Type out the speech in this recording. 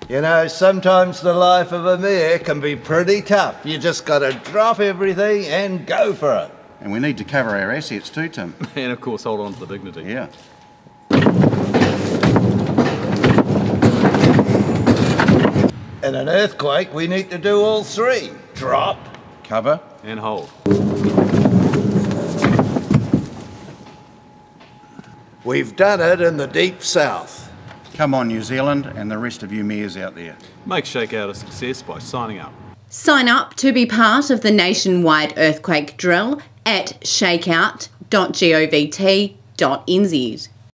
You know, sometimes the life of a mayor can be pretty tough. You just got to drop everything and go for it. And we need to cover our assets too, Tim. And of course, hold on to the dignity. Yeah. In an earthquake, we need to do all three. Drop, Cover. And hold. We've done it in the deep south. Come on, New Zealand, and the rest of you mayors out there. Make ShakeOut a success by signing up. Sign up to be part of the nationwide earthquake drill at shakeout.govt.nz.